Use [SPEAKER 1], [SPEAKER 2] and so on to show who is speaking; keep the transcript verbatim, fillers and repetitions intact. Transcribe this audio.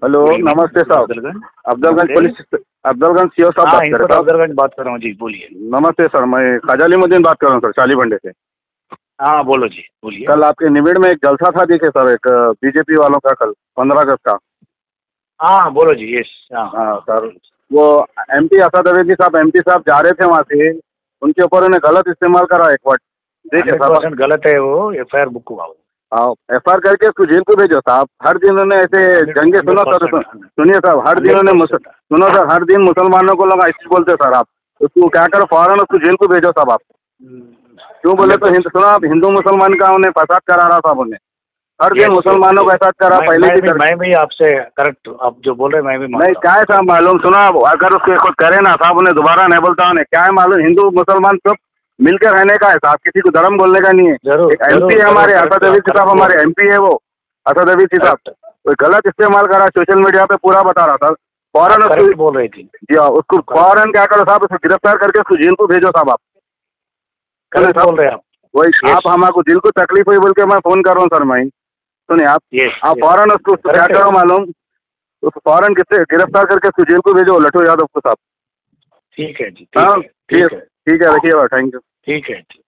[SPEAKER 1] Hello, नमस्ते साहब।
[SPEAKER 2] अफजलगंज
[SPEAKER 1] अफजलगंज
[SPEAKER 2] नमस्ते।
[SPEAKER 1] पुलिस, अफजलगंज सीओ साहब
[SPEAKER 2] हाँ
[SPEAKER 1] बात कर रहे
[SPEAKER 2] इंस्पेक्टर
[SPEAKER 1] हैं साहब?
[SPEAKER 2] अफजलगंज बात कर रहा हूँ जी, बोलिए।
[SPEAKER 1] नमस्ते सर, मैं ख्वाजा अलीमुद्दीन बात कर रहा हूँ सर, शाली बंडे से।
[SPEAKER 2] हाँ बोलो जी, बोलिए।
[SPEAKER 1] कल आपके निबिड़ में एक जलसा था देखे सर, एक बीजेपी वालों का, कल पंद्रह अगस्त का।
[SPEAKER 2] हाँ बोलो जी, यस। हाँ
[SPEAKER 1] हाँ सर, वो एमपी असद अवैधी साहब, एमपी साहब जा रहे थे वहाँ से, उनके ऊपर उन्हें गलत इस्तेमाल करा एक वर्ड, देखे
[SPEAKER 2] हंड्रेड
[SPEAKER 1] साहब?
[SPEAKER 2] परसेंट गलत है वो, एफ आई आर बुक हुआ वो।
[SPEAKER 1] हाँ, एफ आई आर करके उसको जेल को भेजो साहब। हर दिन उन्हें ऐसे जंगे, सुनो सर, सुनिए साहब, हर दिन उन्हें मुस- सुनो सर, हर दिन मुसलमानों को लोग ऐसे बोलते सर। आप उसको क्या करो, फौरन उसको जेल को भेजो साहब आप। क्यों बोले तो हिंदू, सुनो आप, हिंदू मुसलमान का उन्हें फसाद करा रहा था उन्हें, हर दिन मुसलमानों को ऐसा करा।
[SPEAKER 2] मैं,
[SPEAKER 1] पहले
[SPEAKER 2] मैं
[SPEAKER 1] भी
[SPEAKER 2] भी
[SPEAKER 1] कर...
[SPEAKER 2] मैं भी आपसे करेक्ट, आप जो बोल रहे हैं मैं भी मान
[SPEAKER 1] नहीं,
[SPEAKER 2] रहा
[SPEAKER 1] क्या है साहब मालूम, सुना आप, अगर उसको खुद करे ना साहब, उन्हें दोबारा नहीं बोलता उन्हें, क्या है मालूम, हिंदू मुसलमान सब मिलकर रहने का है साहब, किसी को धर्म बोलने का नहीं है।
[SPEAKER 2] जरूर,
[SPEAKER 1] एक एमपी है हमारे असद अवीद साहब, हमारे एमपी है वो असद अवीद साहब, कोई गलत इस्तेमाल करा, सोशल मीडिया पे पूरा बता रहा था। फौरन उसको
[SPEAKER 2] बोल रही थी
[SPEAKER 1] जी हाँ, उसको फौरन क्या करो साहब, उसको गिरफ्तार करके उसको जेल को भेजो साहब आप।
[SPEAKER 2] करेक्ट बोल रहे हैं आप।
[SPEAKER 1] वही आप, हमारे दिल को तकलीफ हुई बोल के मैं फोन कर रहा हूँ सर। मैं सुनिए आप, आप फौरन उसको क्या करो मालूम, उसको फौरन किससे गिरफ्तार करके उसको जेल को भेजो, लट्टू यादव को साहब।
[SPEAKER 2] ठीक है जी,
[SPEAKER 1] हाँ
[SPEAKER 2] ठीक है,
[SPEAKER 1] ठीक है, ठीक है, रखिएगा, थैंक यू।
[SPEAKER 2] ठीक है।